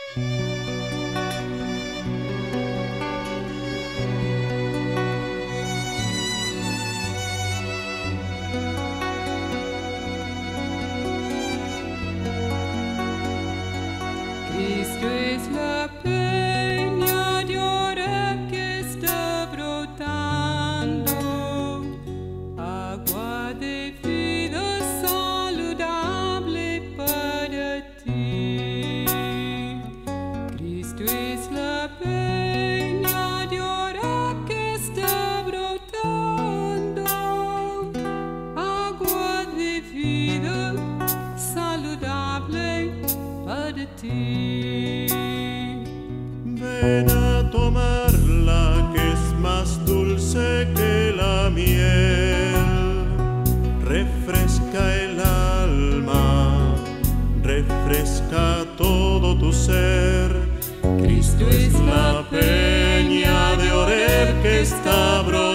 Cristo es la peña de oro que está brotando, agua de vida saludable para ti. Cristo es la peña de oro que está brotando, agua de vida saludable para ti. Ven a tomarla, que es más dulce que la miel. Refresca el alma, refresca todo tu ser. Cristo es la peña de Oreb que está brotando.